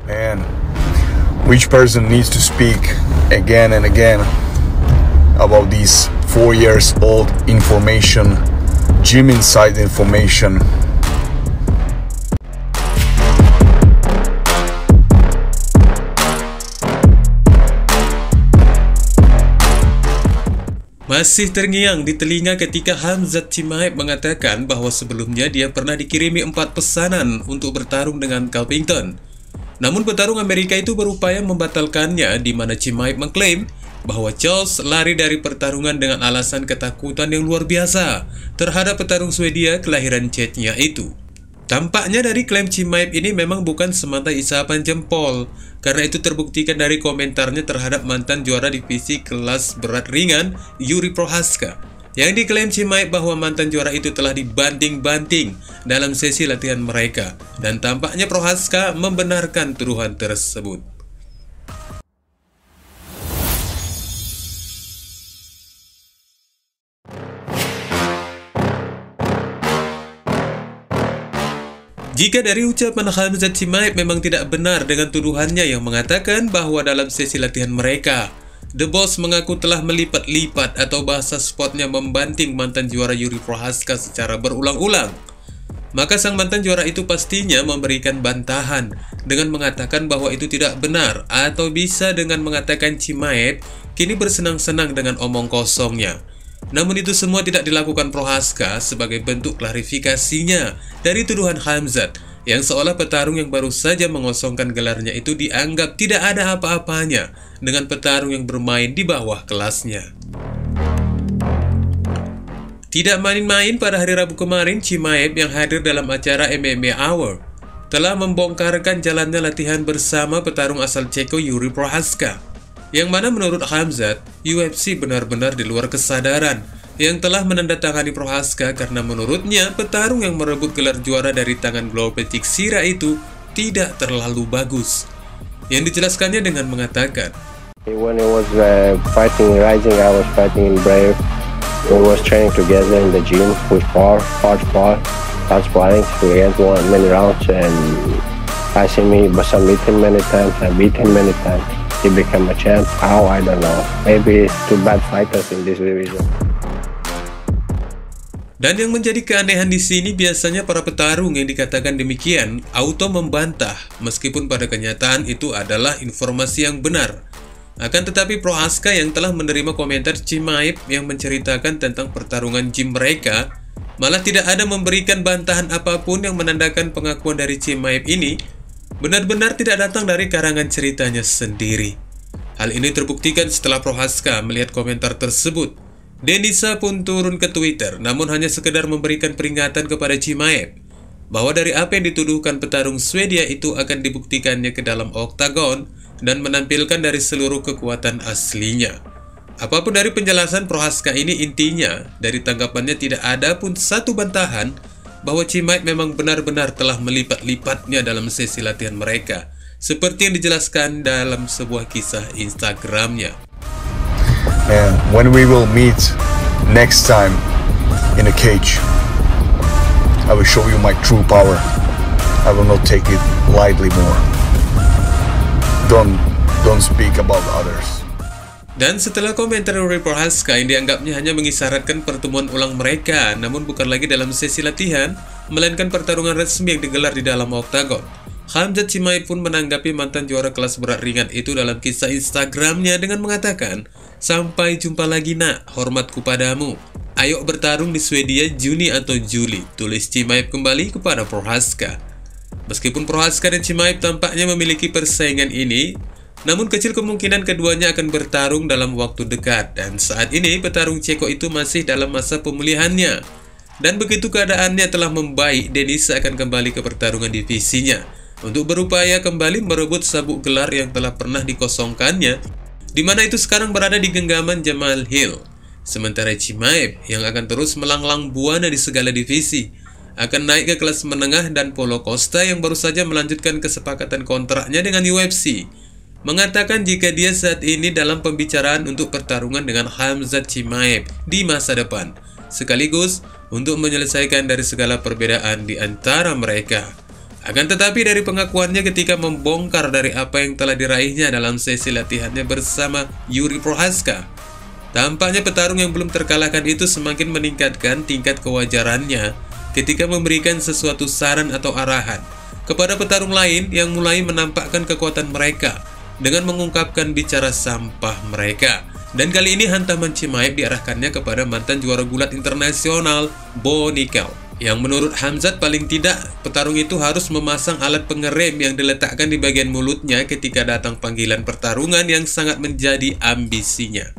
Man, which person needs to speak again and again about these 4 years old information, gym inside information? Masih terngiang di telinga ketika Khamzat Chimaev mengatakan bahwa sebelumnya dia pernah dikirimi 4 pesanan untuk bertarung dengan Covington. Namun petarung Amerika itu berupaya membatalkannya, di mana Chimaev mengklaim bahwa Charles lari dari pertarungan dengan alasan ketakutan yang luar biasa terhadap petarung Swedia kelahiran Chechnya itu. Tampaknya dari klaim Chimaev ini memang bukan semata isapan jempol, karena itu terbuktikan dari komentarnya terhadap mantan juara divisi kelas berat ringan Yuri Prochazka, yang diklaim Chimaev bahwa mantan juara itu telah dibanting-banting dalam sesi latihan mereka, dan tampaknya Prochazka membenarkan tuduhan tersebut. Jika dari ucapan Khamzat Chimaev memang tidak benar dengan tuduhannya yang mengatakan bahwa dalam sesi latihan mereka, The Boss mengaku telah melipat-lipat atau bahasa spotnya membanting mantan juara Yuri Prochazka secara berulang-ulang, maka sang mantan juara itu pastinya memberikan bantahan dengan mengatakan bahwa itu tidak benar, atau bisa dengan mengatakan Chimaev kini bersenang-senang dengan omong kosongnya. Namun itu semua tidak dilakukan Prochazka sebagai bentuk klarifikasinya dari tuduhan Khamzat, yang seolah petarung yang baru saja mengosongkan gelarnya itu dianggap tidak ada apa-apanya dengan petarung yang bermain di bawah kelasnya. Tidak main-main, pada hari Rabu kemarin Chimaev yang hadir dalam acara MMA Hour telah membongkarkan jalannya latihan bersama petarung asal Ceko Yuri Prochazka, yang mana menurut Khamzat, UFC benar-benar di luar kesadaran yang telah menandatangani Prochazka, karena menurutnya petarung yang merebut gelar juara dari tangan Glover Teixeira itu tidak terlalu bagus. Yang dijelaskannya dengan mengatakan, When I was fighting Rising, I was fighting in Brave. We was training together in the gym with hard sparring. We had many rounds, and I see me submit him many times. I beat him many times. He became a champ. How? I don't know. Maybe it's too bad fighters in this division. Dan yang menjadi keanehan di sini, biasanya para petarung yang dikatakan demikian auto membantah, meskipun pada kenyataan itu adalah informasi yang benar. Akan tetapi Prochazka yang telah menerima komentar Chimaev yang menceritakan tentang pertarungan gym mereka, malah tidak ada memberikan bantahan apapun yang menandakan pengakuan dari Chimaev ini benar-benar tidak datang dari karangan ceritanya sendiri. Hal ini terbuktikan setelah Prochazka melihat komentar tersebut. Denisa pun turun ke Twitter, namun hanya sekedar memberikan peringatan kepada Chimaev bahwa dari apa yang dituduhkan petarung Swedia itu akan dibuktikannya ke dalam oktagon dan menampilkan dari seluruh kekuatan aslinya. Apapun dari penjelasan Prochazka ini, intinya dari tanggapannya tidak ada pun satu bantahan bahwa Chimaev memang benar-benar telah melipat-lipatnya dalam sesi latihan mereka, seperti yang dijelaskan dalam sebuah kisah Instagramnya. And when we will meet next time in a cage, I will show you my true power. I will not take it lightly more. Don't speak about others. Dan setelah komentar Yuri Prochazka yang dianggapnya hanya mengisyaratkan pertemuan ulang mereka, namun bukan lagi dalam sesi latihan, melainkan pertarungan resmi yang digelar di dalam oktagon, Khamzat Chimaev pun menanggapi mantan juara kelas berat ringan itu dalam kisah Instagramnya dengan mengatakan, "Sampai jumpa lagi nak, hormatku padamu. Ayo bertarung di Swedia Juni atau Juli," tulis Chimaev kembali kepada Prochazka. Meskipun Prochazka dan Chimaev tampaknya memiliki persaingan ini, namun kecil kemungkinan keduanya akan bertarung dalam waktu dekat, dan saat ini petarung Ceko itu masih dalam masa pemulihannya. Dan begitu keadaannya telah membaik, Denisa akan kembali ke pertarungan divisinya untuk berupaya kembali merebut sabuk gelar yang telah pernah dikosongkannya, di mana itu sekarang berada di genggaman Jamal Hill. Sementara Chimaev yang akan terus melanglang buana di segala divisi akan naik ke kelas menengah, dan Paulo Costa yang baru saja melanjutkan kesepakatan kontraknya dengan UFC mengatakan jika dia saat ini dalam pembicaraan untuk pertarungan dengan Khamzat Chimaev di masa depan, sekaligus untuk menyelesaikan dari segala perbedaan di antara mereka. Akan tetapi dari pengakuannya ketika membongkar dari apa yang telah diraihnya dalam sesi latihannya bersama Yuri Prochazka, tampaknya petarung yang belum terkalahkan itu semakin meningkatkan tingkat kewajarannya ketika memberikan sesuatu saran atau arahan kepada petarung lain yang mulai menampakkan kekuatan mereka dengan mengungkapkan bicara sampah mereka. Dan kali ini hantaman Chimaev diarahkannya kepada mantan juara gulat internasional Bo Nickal, yang menurut Khamzat paling tidak petarung itu harus memasang alat pengerem yang diletakkan di bagian mulutnya ketika datang panggilan pertarungan yang sangat menjadi ambisinya.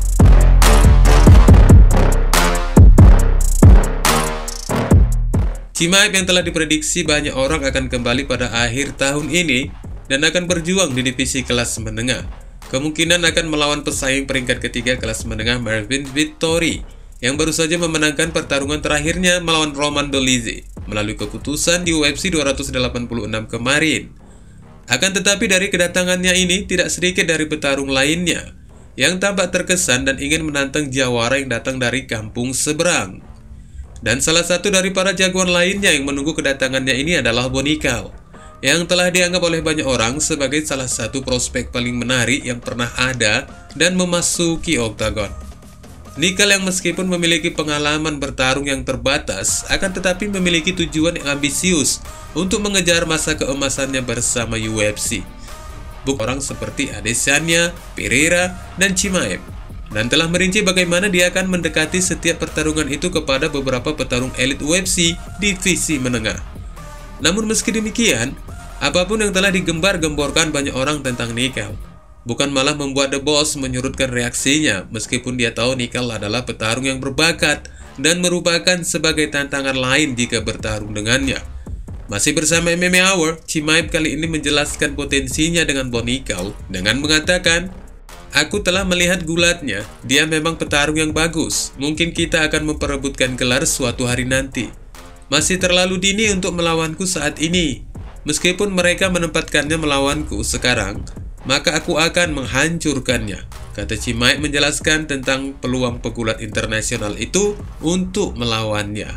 Chimaev yang telah diprediksi banyak orang akan kembali pada akhir tahun ini dan akan berjuang di divisi kelas menengah. Kemungkinan akan melawan pesaing peringkat ketiga kelas menengah Marvin Vettori yang baru saja memenangkan pertarungan terakhirnya melawan Roman Dolidze melalui keputusan di UFC 286 kemarin. Akan tetapi dari kedatangannya ini tidak sedikit dari petarung lainnya yang tampak terkesan dan ingin menantang jawara yang datang dari kampung seberang. Dan salah satu dari para jagoan lainnya yang menunggu kedatangannya ini adalah Bo Nickal, yang telah dianggap oleh banyak orang sebagai salah satu prospek paling menarik yang pernah ada dan memasuki oktagon. Nickal yang meskipun memiliki pengalaman bertarung yang terbatas, akan tetapi memiliki tujuan yang ambisius untuk mengejar masa keemasannya bersama UFC. Bukan orang seperti Adesanya, Pereira, dan Chimaev, dan telah merinci bagaimana dia akan mendekati setiap pertarungan itu kepada beberapa petarung elit UFC divisi menengah. Namun meski demikian, apapun yang telah digembar-gemborkan banyak orang tentang Nickal, bukan malah membuat The Boss menyurutkan reaksinya meskipun dia tahu Nickal adalah petarung yang berbakat dan merupakan sebagai tantangan lain jika bertarung dengannya. Masih bersama MMA Hour, Chimaev kali ini menjelaskan potensinya dengan Bo Nickal dengan mengatakan, "Aku telah melihat gulatnya, dia memang petarung yang bagus. Mungkin kita akan memperebutkan gelar suatu hari nanti. Masih terlalu dini untuk melawanku saat ini. Meskipun mereka menempatkannya melawanku sekarang, maka aku akan menghancurkannya," kata Chimaev menjelaskan tentang peluang pegulat internasional itu untuk melawannya.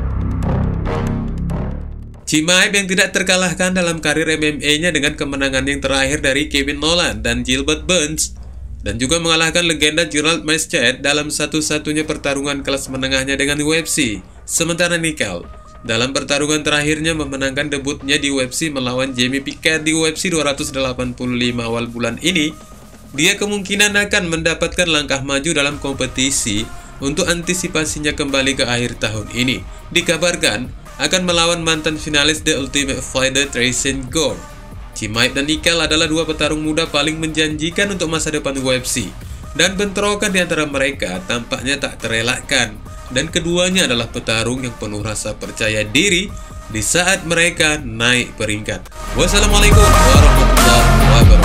Chimaev yang tidak terkalahkan dalam karir MMA-nya dengan kemenangan yang terakhir dari Kevin Nolan dan Gilbert Burns, dan juga mengalahkan legenda Gerald Mesched dalam satu-satunya pertarungan kelas menengahnya dengan UFC. Sementara Nickal dalam pertarungan terakhirnya memenangkan debutnya di UFC melawan Jamie Pickett di UFC 285 awal bulan ini, dia kemungkinan akan mendapatkan langkah maju dalam kompetisi untuk antisipasinya kembali ke akhir tahun ini. Dikabarkan akan melawan mantan finalis The Ultimate Fighter Tyson Gore. Chimaev dan Nickal adalah dua petarung muda paling menjanjikan untuk masa depan UFC, dan bentrokan di antara mereka tampaknya tak terelakkan, dan keduanya adalah petarung yang penuh rasa percaya diri di saat mereka naik peringkat. Wassalamualaikum warahmatullahi wabarakatuh.